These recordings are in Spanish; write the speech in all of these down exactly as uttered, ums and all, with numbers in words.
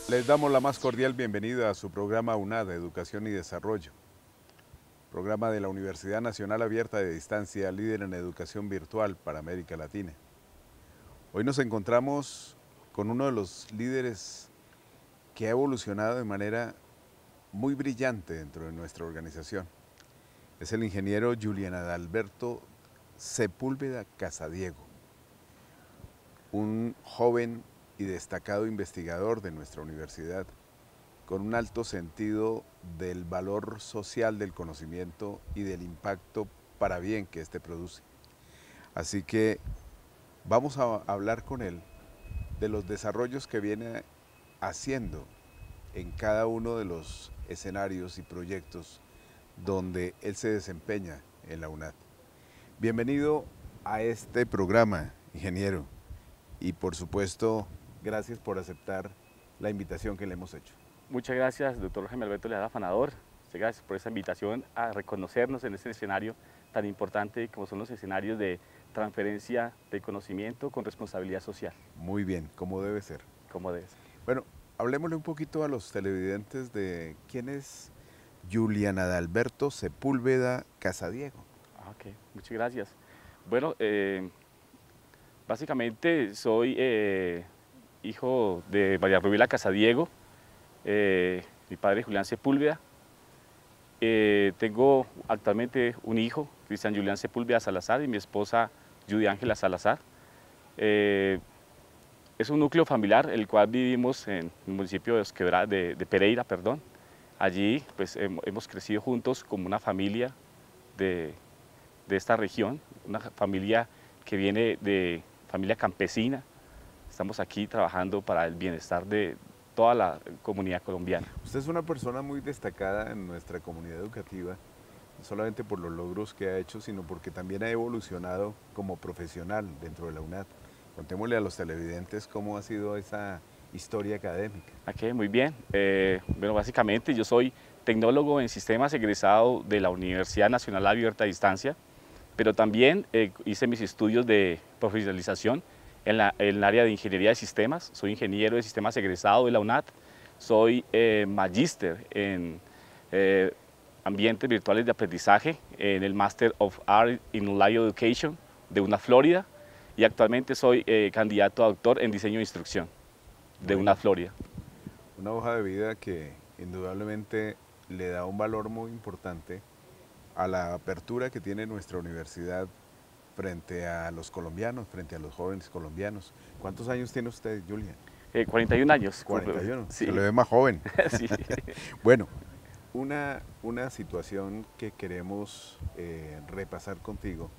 Les damos la más cordial bienvenida a su programa UNAD, Educación y Desarrollo, programa de la Universidad Nacional Abierta de Distancia, líder en educación virtual para América Latina. Hoy nos encontramos con uno de los líderes que ha evolucionado de manera muy brillante dentro de nuestra organización. Es el ingeniero Julián Adalberto Sepúlveda Casadiego, un joven y destacado investigador de nuestra universidad, con un alto sentido del valor social del conocimiento y del impacto para bien que éste produce. Así que vamos a hablar con él de los desarrollos que viene haciendo en cada uno de los escenarios y proyectos donde él se desempeña en la UNAD. Bienvenido a este programa, ingeniero, y por supuesto, gracias por aceptar la invitación que le hemos hecho. Muchas gracias, doctor Jaime Alberto Leal Afanador. Muchas gracias por esa invitación a reconocernos en este escenario tan importante como son los escenarios de transferencia de conocimiento con responsabilidad social. Muy bien, como debe ser. Como debe ser. Bueno, hablemosle un poquito a los televidentes de quién es Julián Adalberto Sepúlveda Casadiego. Ah, ok, muchas gracias. Bueno, eh, básicamente soy eh, hijo de María Rubila Casadiego, eh, mi padre Julián Sepúlveda. Eh, tengo actualmente un hijo, Cristian Julián Sepúlveda Salazar, y mi esposa Judy Ángela Salazar. Eh, es un núcleo familiar el cual vivimos en el municipio de, Quebra, de, de Pereira, perdón. Allí pues, hemos crecido juntos como una familia de, de esta región, una familia que viene de familia campesina. Estamos aquí trabajando para el bienestar de toda la comunidad colombiana. Usted es una persona muy destacada en nuestra comunidad educativa, no solamente por los logros que ha hecho, sino porque también ha evolucionado como profesional dentro de la UNAD. Contémosle a los televidentes cómo ha sido esa historia académica. Ok, muy bien. Eh, bueno, básicamente yo soy tecnólogo en sistemas egresado de la Universidad Nacional Abierta a Distancia, pero también eh, hice mis estudios de profesionalización en, la, en el área de ingeniería de sistemas. Soy ingeniero de sistemas egresado de la UNAD, soy eh, magíster en eh, ambientes virtuales de aprendizaje en el Master of Art in Live Education de UNAD Florida, y actualmente soy eh, candidato a doctor en diseño de instrucción de UNAD Florida. Una hoja de vida que indudablemente le da un valor muy importante a la apertura que tiene nuestra universidad frente a los colombianos, frente a los jóvenes colombianos. ¿Cuántos años tiene usted, Julián? Eh, cuarenta y un años. cuarenta y uno, sí. Se le ve más joven. Sí. Bueno, una, una situación que queremos eh, repasar contigo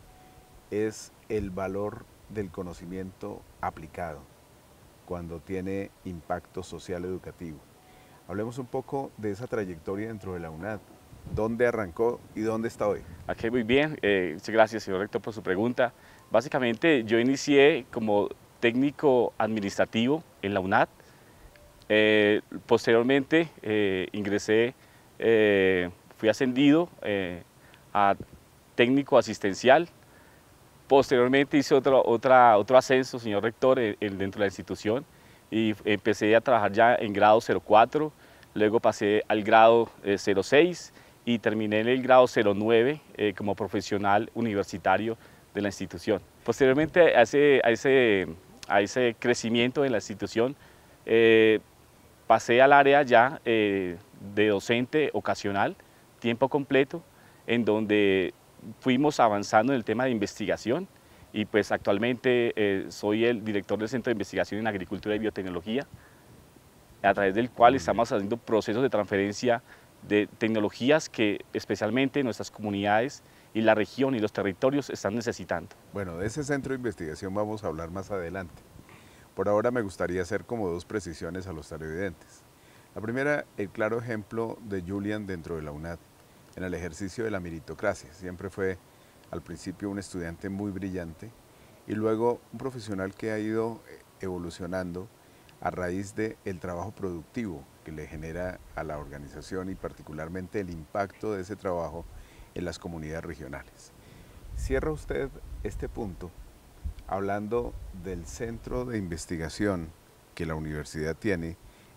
es el valor del conocimiento aplicado cuando tiene impacto social educativo. Hablemos un poco de esa trayectoria dentro de la UNAD. ¿Dónde arrancó y dónde está hoy? Ok, muy bien. Eh, muchas gracias, señor rector, por su pregunta. Básicamente, yo inicié como técnico administrativo en la UNAD. Eh, posteriormente, eh, ingresé, eh, fui ascendido eh, a técnico asistencial. Posteriormente hice otro, otra, otro ascenso, señor rector, eh, dentro de la institución, y empecé a trabajar ya en grado cero cuatro, luego pasé al grado eh, cero seis y terminé en el grado cero nueve eh, como profesional universitario de la institución. Posteriormente a ese, a ese, a ese crecimiento en la institución, eh, pasé al área ya eh, de docente ocasional, tiempo completo, en donde fuimos avanzando en el tema de investigación, y pues actualmente eh, soy el director del Centro de Investigación en Agricultura y Biotecnología, a través del cual estamos haciendo procesos de transferencia de tecnologías que especialmente nuestras comunidades y la región y los territorios están necesitando. Bueno, de ese centro de investigación vamos a hablar más adelante. Por ahora me gustaría hacer como dos precisiones a los televidentes. La primera, el claro ejemplo de Julián dentro de la UNAD, en el ejercicio de la meritocracia. Siempre fue al principio un estudiante muy brillante y luego un profesional que ha ido evolucionando a raíz del trabajo productivo que le genera a la organización y particularmente el impacto de ese trabajo en las comunidades regionales. Cierra usted este punto hablando del centro de investigación que la universidad tiene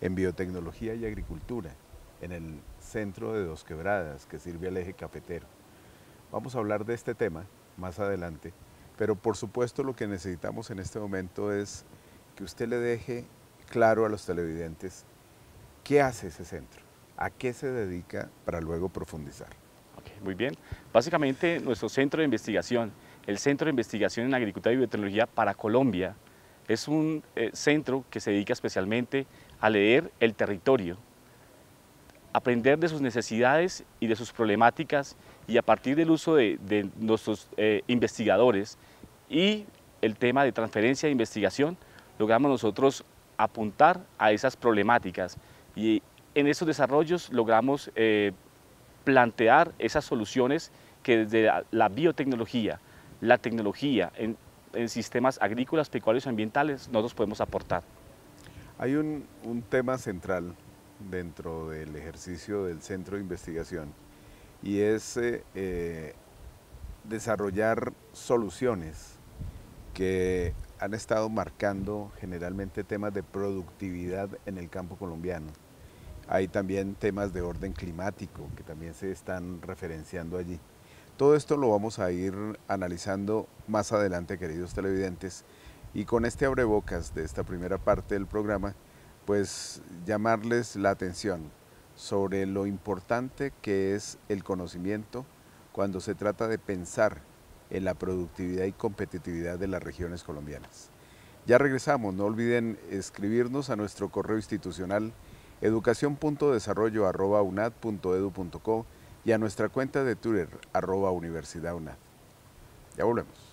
en biotecnología y agricultura, en el centro de Dos Quebradas, que sirve al eje cafetero. Vamos a hablar de este tema más adelante, pero por supuesto lo que necesitamos en este momento es que usted le deje claro a los televidentes qué hace ese centro, a qué se dedica para luego profundizar. Okay, muy bien. Básicamente nuestro centro de investigación, el Centro de Investigación en Agricultura y Biotecnología para Colombia, es un eh, centro que se dedica especialmente a leer el territorio, aprender de sus necesidades y de sus problemáticas, y a partir del uso de, de nuestros eh, investigadores y el tema de transferencia de investigación, logramos nosotros apuntar a esas problemáticas, y en esos desarrollos logramos eh, plantear esas soluciones que desde la, la biotecnología, la tecnología en, en sistemas agrícolas, pecuarios y ambientales nosotros podemos aportar. Hay un, un tema central dentro del ejercicio del centro de investigación, y es eh, eh, desarrollar soluciones que han estado marcando generalmente temas de productividad en el campo colombiano. Hay también temas de orden climático que también se están referenciando allí. Todo esto lo vamos a ir analizando más adelante, queridos televidentes, y con este abrebocas de esta primera parte del programa, pues llamarles la atención sobre lo importante que es el conocimiento cuando se trata de pensar en la productividad y competitividad de las regiones colombianas. Ya regresamos, no olviden escribirnos a nuestro correo institucional educación punto desarrollo arroba unad punto edu punto co y a nuestra cuenta de Twitter arroba Universidad UNAD. Ya volvemos.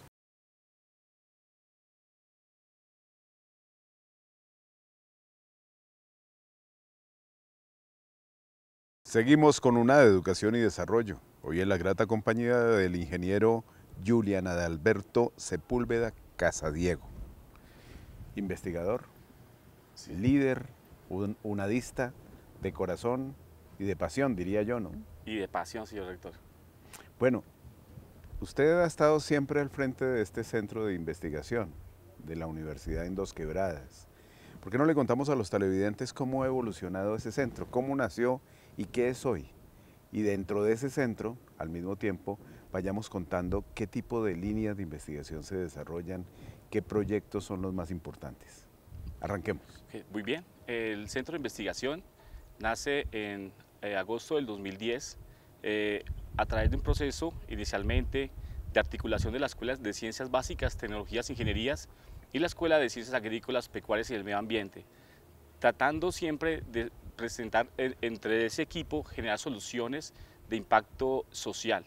Seguimos con UNAD, Educación y Desarrollo. Hoy en la grata compañía del ingeniero Julián Adalberto Sepúlveda Casadiego, investigador, sí, líder, un, unadista de corazón y de pasión, diría yo, ¿no? Y de pasión, señor rector. Bueno, usted ha estado siempre al frente de este centro de investigación de la Universidad en Dos Quebradas. ¿Por qué no le contamos a los televidentes cómo ha evolucionado ese centro, cómo nació y qué es hoy? Y dentro de ese centro, al mismo tiempo, vayamos contando qué tipo de líneas de investigación se desarrollan, qué proyectos son los más importantes. Arranquemos. Okay, muy bien. El Centro de Investigación nace en eh, agosto del dos mil diez eh, a través de un proceso inicialmente de articulación de las escuelas de Ciencias Básicas, Tecnologías, Ingenierías y la Escuela de Ciencias Agrícolas, Pecuarias y del Medio Ambiente, tratando siempre de presentar eh, entre ese equipo, generar soluciones de impacto social.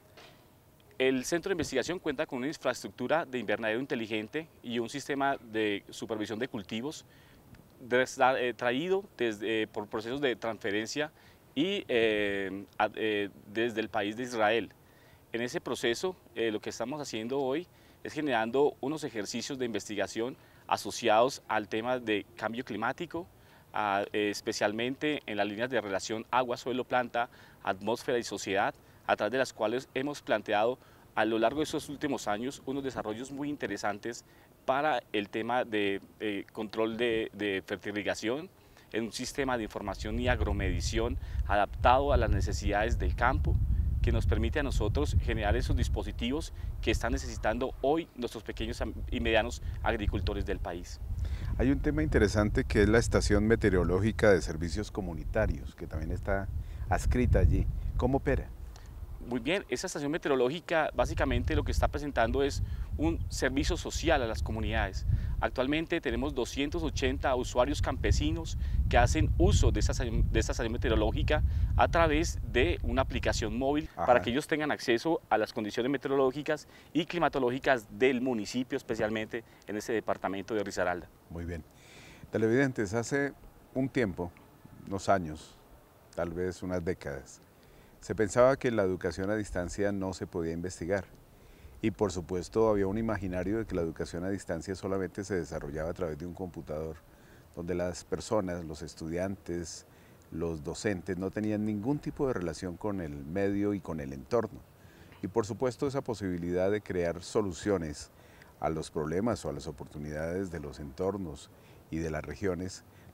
El Centro de Investigación cuenta con una infraestructura de invernadero inteligente y un sistema de supervisión de cultivos eh, traído desde, eh, por procesos de transferencia y eh, a, eh, desde el país de Israel. En ese proceso, eh, lo que estamos haciendo hoy es generando unos ejercicios de investigación asociados al tema de cambio climático, a, eh, especialmente en las líneas de relación agua, suelo, planta, atmósfera y sociedad, a través de las cuales hemos planteado a lo largo de estos últimos años unos desarrollos muy interesantes para el tema de eh, control de, de fertirrigación, en un sistema de información y agromedición adaptado a las necesidades del campo, que nos permite a nosotros generar esos dispositivos que están necesitando hoy nuestros pequeños y medianos agricultores del país. Hay un tema interesante que es la Estación Meteorológica de Servicios Comunitarios, que también está adscrita allí. ¿Cómo opera? Muy bien, esa estación meteorológica básicamente lo que está presentando es un servicio social a las comunidades. Actualmente tenemos doscientos ochenta usuarios campesinos que hacen uso de esta, de esta estación meteorológica a través de una aplicación móvil. Ajá, para que ellos tengan acceso a las condiciones meteorológicas y climatológicas del municipio, especialmente en ese departamento de Risaralda. Muy bien. Televidentes, hace un tiempo, unos años, tal vez unas décadas, se pensaba que la educación a distancia no se podía investigar, y por supuesto había un imaginario de que la educación a distancia solamente se desarrollaba a través de un computador, donde las personas, los estudiantes, los docentes no tenían ningún tipo de relación con el medio y con el entorno. Y por supuesto esa posibilidad de crear soluciones a los problemas o a las oportunidades de los entornos y de las regiones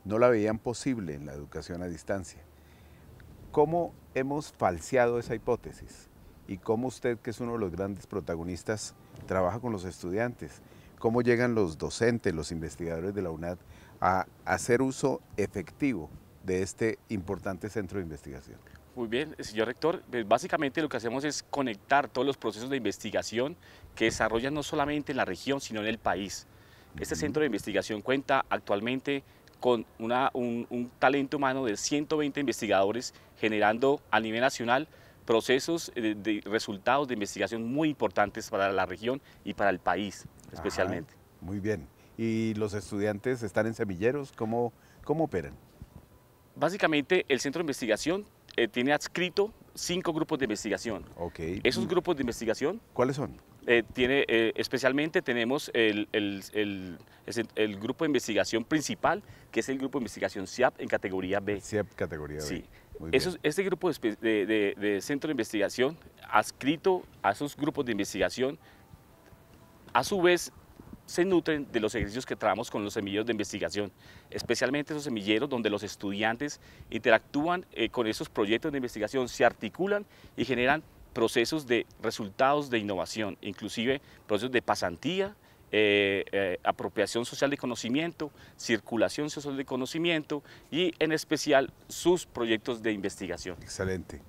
no la veían posible en la educación a distancia. ¿Cómo hemos falseado esa hipótesis? ¿Y cómo usted, que es uno de los grandes protagonistas, trabaja con los estudiantes? ¿Cómo llegan los docentes, los investigadores de la UNAD a hacer uso efectivo de este importante centro de investigación? Muy bien, señor rector. Básicamente lo que hacemos es conectar todos los procesos de investigación que desarrollan no solamente en la región, sino en el país. Este centro de investigación cuenta actualmente con una, un, un talento humano de ciento veinte investigadores, generando a nivel nacional procesos de, de resultados de investigación muy importantes para la región y para el país especialmente. Ajá, muy bien. ¿Y los estudiantes están en semilleros? ¿Cómo, cómo operan? Básicamente el centro de investigación eh, tiene adscrito cinco grupos de investigación. Okay. Esos grupos de investigación... ¿Cuáles son? Eh, tiene, eh, especialmente tenemos el, el, el, el, el grupo de investigación principal, que es el grupo de investigación C I A P en categoría B. C I A P categoría B. Sí. Muy Esos, este grupo de, de, de, de centro de investigación, adscrito a esos grupos de investigación, a su vez se nutren de los ejercicios que trabajamos con los semilleros de investigación, especialmente esos semilleros donde los estudiantes interactúan eh, con esos proyectos de investigación, se articulan y generan procesos de resultados de innovación, inclusive procesos de pasantía, eh, eh, apropiación social de conocimiento, circulación social de conocimiento y en especial sus proyectos de investigación. Excelente.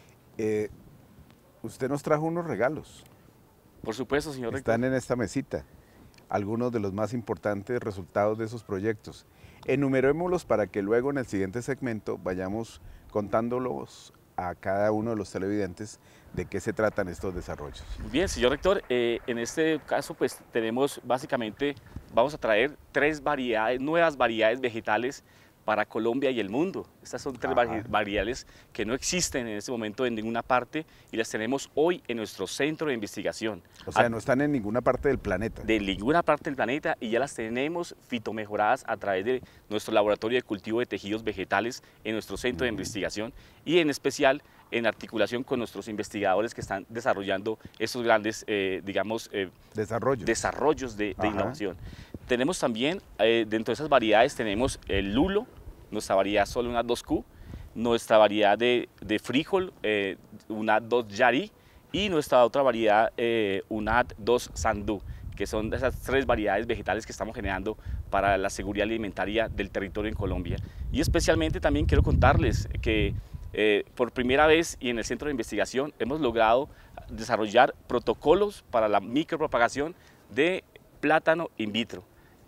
Eh, usted nos trajo unos regalos. Por supuesto, señor rector. Están en esta mesita algunos de los más importantes resultados de esos proyectos. Enumerémoslos para que luego en el siguiente segmento vayamos contándolos a cada uno de los televidentes de qué se tratan estos desarrollos. Bien, señor rector, eh, en este caso pues tenemos básicamente, vamos a traer tres variedades, nuevas variedades vegetales para Colombia y el mundo. Estas son tres Ajá. variedades que no existen en este momento en ninguna parte y las tenemos hoy en nuestro centro de investigación. O sea, a, no están en ninguna parte del planeta. De ninguna parte del planeta y ya las tenemos fitomejoradas a través de nuestro laboratorio de cultivo de tejidos vegetales en nuestro centro uh-huh. de investigación y en especial en articulación con nuestros investigadores que están desarrollando esos grandes, eh, digamos, eh, desarrollos, desarrollos de, de innovación. Tenemos también, eh, dentro de esas variedades, tenemos el lulo, nuestra variedad solo una dos Q, nuestra variedad de, de frijol, eh, una dos yari, y nuestra otra variedad, eh, una dos sandú, que son esas tres variedades vegetales que estamos generando para la seguridad alimentaria del territorio en Colombia. Y especialmente también quiero contarles que eh, por primera vez y en el centro de investigación hemos logrado desarrollar protocolos para la micropropagación de plátano in vitro.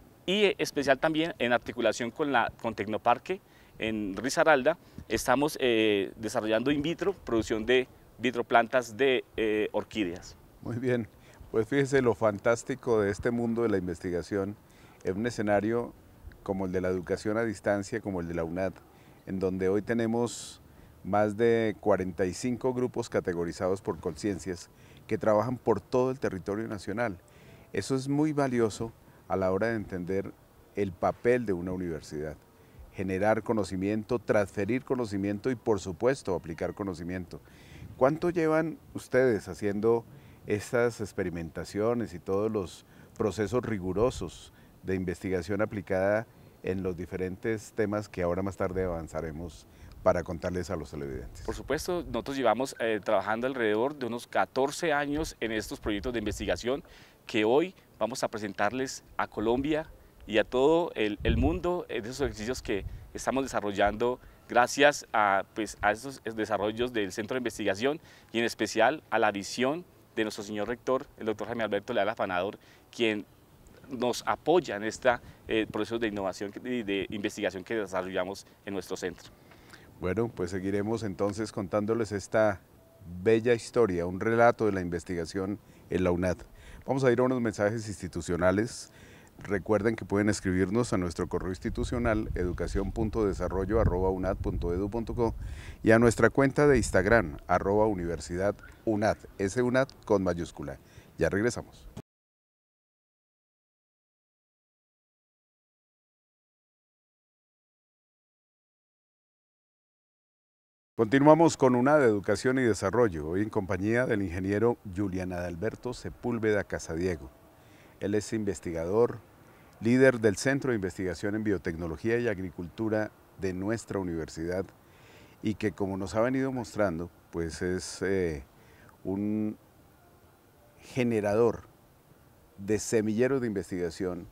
Y especial también en articulación con, la, con Tecnoparque en Risaralda, estamos eh, desarrollando in vitro producción de vitroplantas de eh, orquídeas. Muy bien, pues fíjese lo fantástico de este mundo de la investigación en un escenario como el de la educación a distancia, como el de la UNAD, en donde hoy tenemos más de cuarenta y cinco grupos categorizados por conciencias que trabajan por todo el territorio nacional. Eso es muy valioso a la hora de entender el papel de una universidad, generar conocimiento, transferir conocimiento y por supuesto aplicar conocimiento. ¿Cuánto llevan ustedes haciendo estas experimentaciones y todos los procesos rigurosos de investigación aplicada en los diferentes temas que ahora más tarde avanzaremos para contarles a los televidentes? Por supuesto, nosotros llevamos eh, trabajando alrededor de unos catorce años en estos proyectos de investigación que hoy vamos a presentarles a Colombia y a todo el, el mundo de esos ejercicios que estamos desarrollando gracias a, pues, a esos desarrollos del centro de investigación y en especial a la visión de nuestro señor rector, el doctor Jaime Alberto Leal Afanador, quien nos apoya en este eh, proceso de innovación y de investigación que desarrollamos en nuestro centro. Bueno, pues seguiremos entonces contándoles esta bella historia, un relato de la investigación en la UNAD. Vamos a ir a unos mensajes institucionales. Recuerden que pueden escribirnos a nuestro correo institucional educación punto desarrollo arroba unad punto edu punto co y a nuestra cuenta de Instagram arroba universidad unad, ese unad con mayúscula. Ya regresamos. Continuamos con UNAD Educación y Desarrollo, hoy en compañía del ingeniero Julián Adalberto Sepúlveda Casadiego. Él es investigador, líder del Centro de Investigación en Biotecnología y Agricultura de nuestra universidad y que, como nos ha venido mostrando, pues es eh, un generador de semilleros de investigación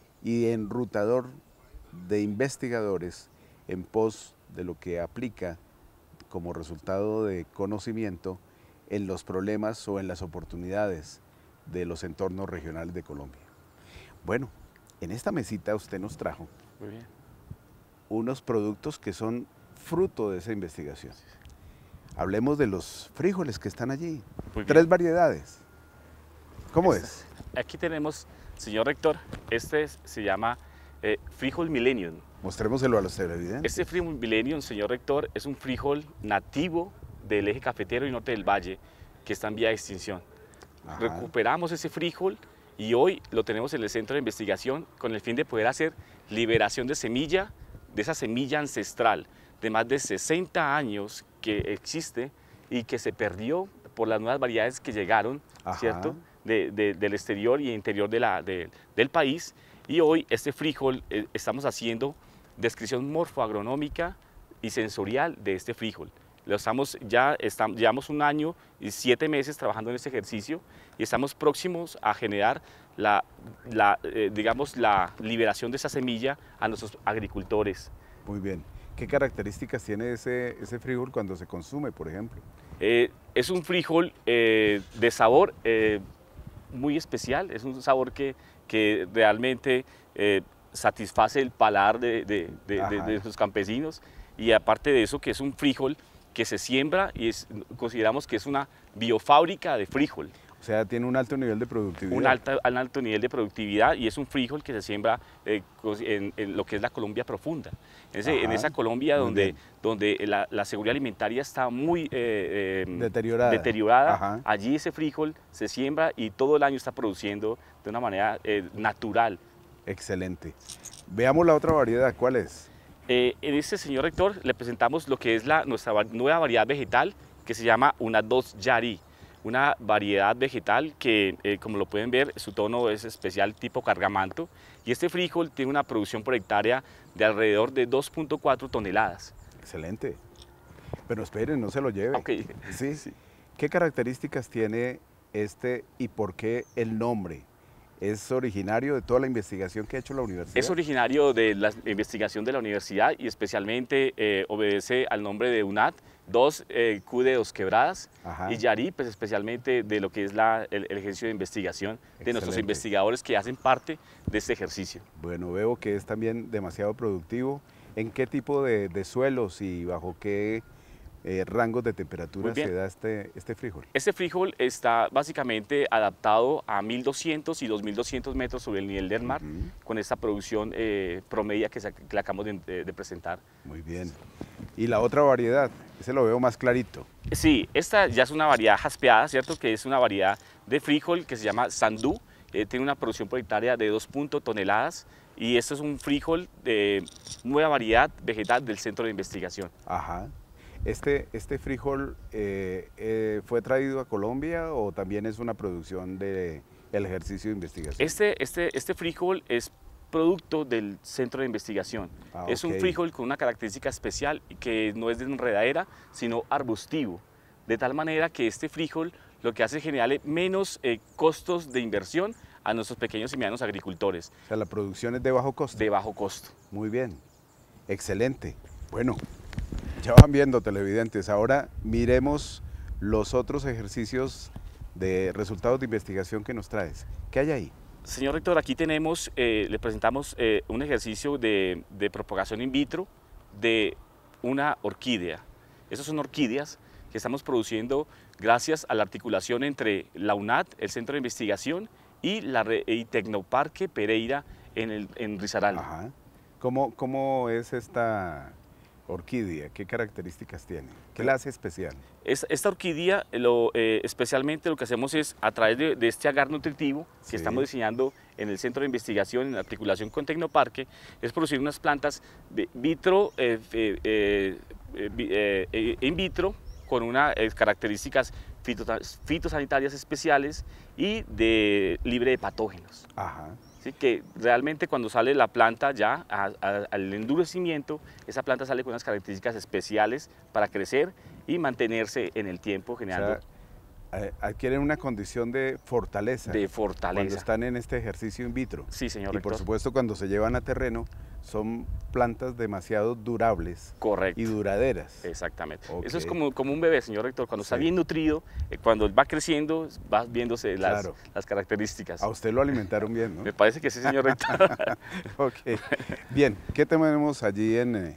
y enrutador de investigadores en pos de lo que aplica como resultado de conocimiento en los problemas o en las oportunidades de los entornos regionales de Colombia. Bueno, en esta mesita usted nos trajo Muy bien. unos productos que son fruto de esa investigación. Hablemos de los frijoles que están allí. Muy Tres bien. variedades. ¿Cómo Esta- es? Aquí tenemos, señor rector, este es- se llama eh, frijol Millennium. Mostrémoselo a los televidentes. Este frijol Millennium, señor rector, es un frijol nativo del eje cafetero y norte del valle que está en vía de extinción. Ajá. Recuperamos ese frijol y hoy lo tenemos en el centro de investigación con el fin de poder hacer liberación de semilla, de esa semilla ancestral de más de sesenta años que existe y que se perdió por las nuevas variedades que llegaron, Ajá. ¿cierto? De, de, del exterior y interior de la, de, del país. Y hoy este frijol eh, estamos haciendo descripción morfoagronómica y sensorial de este frijol. Lo estamos, ya estamos, llevamos un año y siete meses trabajando en este ejercicio y estamos próximos a generar la, la, eh, digamos, la liberación de esa semilla a nuestros agricultores. Muy bien. ¿Qué características tiene ese, ese frijol cuando se consume, por ejemplo? Eh, es un frijol eh, de sabor eh, muy especial, es un sabor que, que realmente eh, satisface el paladar de, de, de, de, de los campesinos y aparte de eso que es un frijol que se siembra y es, consideramos que es una biofábrica de frijol. O sea, tiene un alto nivel de productividad. Un, alta, un alto nivel de productividad y es un frijol que se siembra eh, en, en lo que es la Colombia profunda. En, ese, en esa Colombia donde, donde la, la seguridad alimentaria está muy eh, eh, deteriorada, deteriorada allí ese frijol se siembra y todo el año está produciendo de una manera eh, natural. Excelente. Veamos la otra variedad, ¿cuál es? Eh, en este, señor rector, le presentamos lo que es la, nuestra nueva variedad vegetal que se llama una dos Yari. Una variedad vegetal que, eh, como lo pueden ver, su tono es especial tipo cargamanto y este frijol tiene una producción por hectárea de alrededor de dos punto cuatro toneladas. Excelente. Pero esperen, no se lo lleve. Okay. ¿Sí? Sí. ¿Qué características tiene este y por qué el nombre? ¿Es originario de toda la investigación que ha hecho la universidad? Es originario de la investigación de la universidad y especialmente eh, obedece al nombre de UNAT, dos eh, Q de dos quebradas. Ajá. Y Yari, pues especialmente de lo que es la, el, el ejercicio de investigación. Excelente. De nuestros investigadores que hacen parte de este ejercicio. Bueno, veo que es también demasiado productivo. ¿En qué tipo de, de suelos y bajo qué Eh, rangos de temperatura se da este, este frijol? Este frijol está básicamente adaptado a mil doscientos y dos mil doscientos metros sobre el nivel del mar, uh-huh. con esta producción eh, promedia que, se, que le acabamos de, de, de presentar. Muy bien. ¿Y la otra variedad? Ese lo veo más clarito. Sí, esta ya es una variedad jaspeada, ¿cierto? Que es una variedad de frijol que se llama Sandú, eh, tiene una producción por hectárea de dos toneladas y este es un frijol de nueva variedad vegetal del Centro de Investigación. Ajá. ¿Este, este frijol eh, eh, fue traído a Colombia o también es una producción del ejercicio de investigación? Este, este, este frijol es producto del Centro de Investigación. Ah, es okay. un frijol con una característica especial que no es de enredadera, sino arbustivo. De tal manera que este frijol lo que hace es generarle menos eh, costos de inversión a nuestros pequeños y medianos agricultores. O sea, la producción es de bajo costo. De bajo costo. Muy bien, excelente. Bueno, ya van viendo, televidentes. Ahora miremos los otros ejercicios de resultados de investigación que nos traes. ¿Qué hay ahí? Señor rector, aquí tenemos, eh, le presentamos eh, un ejercicio de, de propagación in vitro de una orquídea. Esas son orquídeas que estamos produciendo gracias a la articulación entre la UNAT, el Centro de Investigación, y, la, y Tecnoparque Pereira en, el, en Risaralda. Ajá. ¿Cómo, ¿Cómo es esta orquídea? ¿Qué características tiene? ¿Qué la hace especial? Es, esta orquídea, lo, eh, especialmente lo que hacemos es, a través de, de este agar nutritivo que sí. estamos diseñando en el Centro de Investigación, en la articulación con Tecnoparque, es producir unas plantas de vitro, eh, eh, eh, eh, eh, in vitro, con unas eh, características fitosanitarias especiales y de, libre de patógenos. Ajá. ¿sí? Que realmente cuando sale la planta ya a, a, al endurecimiento, esa planta sale con unas características especiales para crecer y mantenerse en el tiempo generando... O sea, adquieren una condición de fortaleza. De fortaleza. Cuando están en este ejercicio in vitro. Sí, señor Y rector. por supuesto cuando se llevan a terreno son plantas demasiado durables. Correcto. Y duraderas. Exactamente. Okay. Eso es como, como un bebé, señor rector. Cuando sí. está bien nutrido, eh, cuando va creciendo, va viéndose las, claro. las características. A usted lo alimentaron bien, ¿no? Me parece que sí, señor rector. Ok. Bien, ¿qué tenemos allí en...? Eh,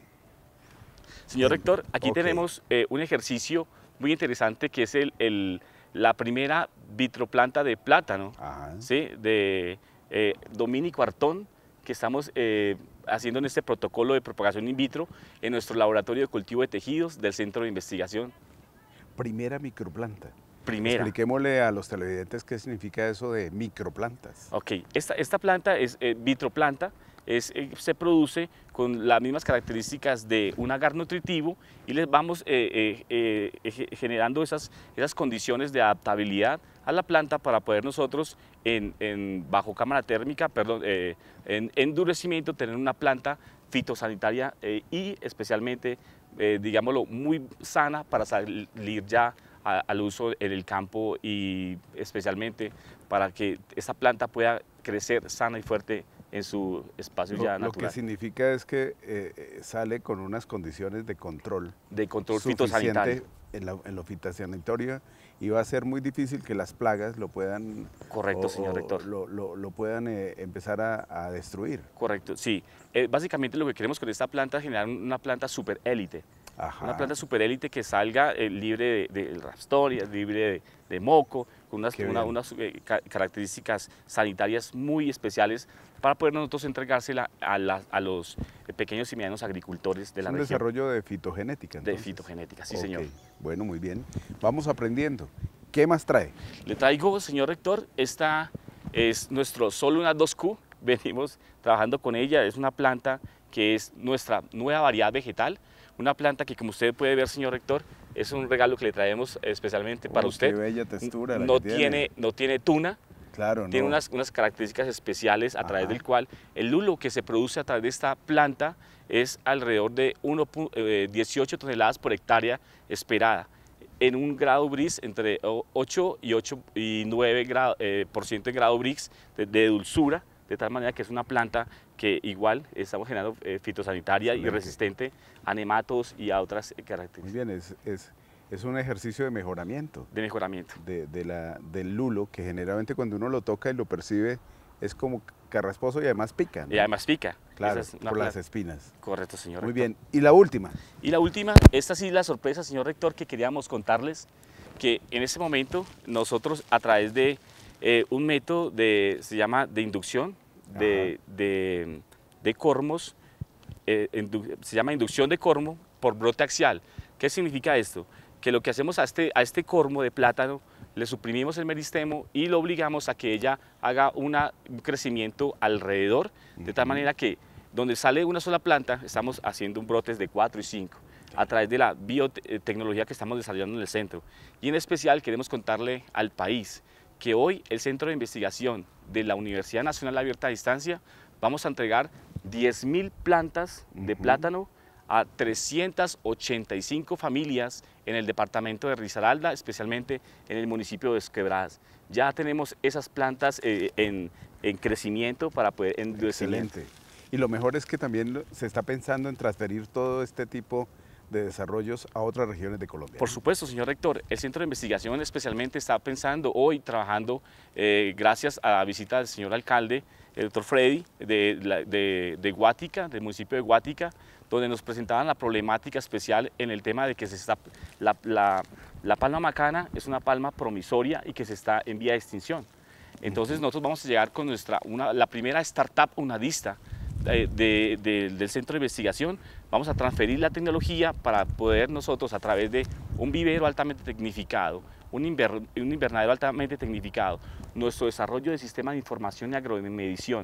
señor en... rector, aquí okay. tenemos eh, un ejercicio muy interesante que es el... el la primera vitroplanta de plátano, ¿sí? de eh, Domínico Artón, que estamos eh, haciendo en este protocolo de propagación in vitro en nuestro laboratorio de cultivo de tejidos del Centro de Investigación. Primera microplanta. Primera. Expliquémosle a los televidentes qué significa eso de microplantas. Ok, esta, esta planta es eh, vitroplanta, es, eh, se produce con las mismas características de un agar nutritivo y les vamos eh, eh, eh, generando esas, esas condiciones de adaptabilidad a la planta para poder nosotros en, en bajo cámara térmica, perdón, eh, en endurecimiento tener una planta fitosanitaria eh, y especialmente, eh, digámoslo, muy sana para salir ya a, al uso en el campo y especialmente para que esta planta pueda crecer sana y fuerte en su espacio lo, ya natural. Lo que significa es que eh, sale con unas condiciones de control. De control fitosanitario. En, la, en lo fitosanitario y va a ser muy difícil que las plagas lo puedan... Correcto, o, señor rector. Lo, lo, lo puedan eh, empezar a, a destruir. Correcto, sí. Eh, básicamente lo que queremos con esta planta es generar una planta super élite. Ajá. Una planta superélite que salga eh, libre de, de rastoria, libre de, de moco, con unas, una, unas eh, ca características sanitarias muy especiales para poder nosotros entregársela a, la, a los pequeños y medianos agricultores de la región. Es un desarrollo de fitogenética, entonces. De fitogenética, sí, okay. señor. Bueno, muy bien. Vamos aprendiendo. ¿Qué más trae? Le traigo, señor rector, esta es nuestro Soluna dos Q. Venimos trabajando con ella, es una planta que es nuestra nueva variedad vegetal. Una planta que, como usted puede ver, señor rector, es un regalo que le traemos especialmente oh, para usted. Qué bella textura. No, la tiene, tiene. no tiene tuna, claro, tiene no. unas, unas características especiales a Ajá. través del cual el lulo que se produce a través de esta planta es alrededor de dieciocho toneladas por hectárea esperada, en un grado Brix entre ocho y ocho y nueve grado, eh, por ciento de grado Brix de, de dulzura, de tal manera que es una planta que igual estamos generando eh, fitosanitaria Excelente. y resistente a nematodos y a otras características. Muy bien, es, es, es un ejercicio de mejoramiento. De mejoramiento. De, de la, del lulo, que generalmente cuando uno lo toca y lo percibe es como carrasposo y además pica, ¿no? Y además pica. Claro, es por planta. las espinas. Correcto, señor Muy rector. bien. ¿Y la última? Y la última, esta sí es la sorpresa, señor rector, que queríamos contarles, que en este momento nosotros a través de eh, un método de, se llama de inducción, De, de, de cormos, eh, se llama inducción de cormo por brote axial. ¿Qué significa esto? Que lo que hacemos a este, a este cormo de plátano, le suprimimos el meristemo y lo obligamos a que ella haga una, un crecimiento alrededor, de tal manera que donde sale una sola planta, estamos haciendo un brotes de cuatro y cinco, a través de la biotecnología que estamos desarrollando en el centro. Y en especial queremos contarle al país que hoy el Centro de Investigación de la Universidad Nacional Abierta a Distancia vamos a entregar diez mil plantas de uh-huh. plátano a trescientas ochenta y cinco familias en el departamento de Risaralda, especialmente en el municipio de Quebradas. Ya tenemos esas plantas eh, en, en crecimiento para poder endurecer. Excelente. Y lo mejor es que también se está pensando en transferir todo este tipo de desarrollos a otras regiones de Colombia. Por supuesto, señor rector. El Centro de Investigación especialmente está pensando hoy, trabajando, eh, gracias a la visita del señor alcalde, el doctor Freddy, de, de, de Guática, del municipio de Guática, donde nos presentaban la problemática especial en el tema de que se está, la, la, la palma macana es una palma promisoria y que se está en vía de extinción. Entonces uh-huh. nosotros vamos a llegar con nuestra, una, la primera startup unadista de, de, de, del Centro de Investigación. Vamos a transferir la tecnología para poder nosotros, a través de un vivero altamente tecnificado, un, inver, un invernadero altamente tecnificado, nuestro desarrollo de sistemas de información y agromedición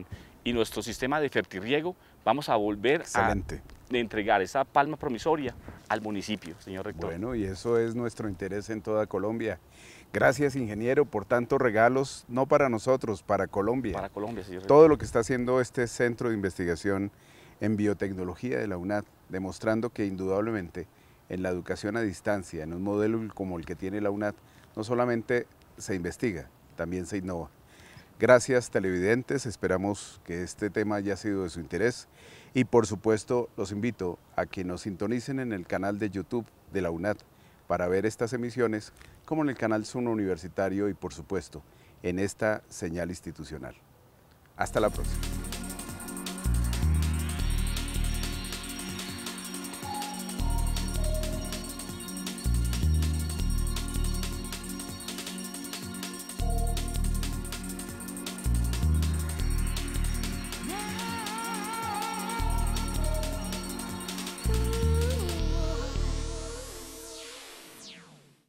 y nuestro sistema de fertirriego, vamos a volver Excelente. a entregar esa palma promisoria al municipio, señor rector. Bueno, y eso es nuestro interés en toda Colombia. Gracias, ingeniero, por tantos regalos, no para nosotros, para Colombia. Para Colombia, señor rector. Todo lo que está haciendo este Centro de Investigación en Biotecnología de la UNAD, demostrando que indudablemente en la educación a distancia, en un modelo como el que tiene la UNAD, no solamente se investiga, también se innova. Gracias, televidentes, esperamos que este tema haya sido de su interés y por supuesto los invito a que nos sintonicen en el canal de YouTube de la UNAD para ver estas emisiones, como en el canal Zoom Universitario y por supuesto en esta señal institucional. Hasta la próxima.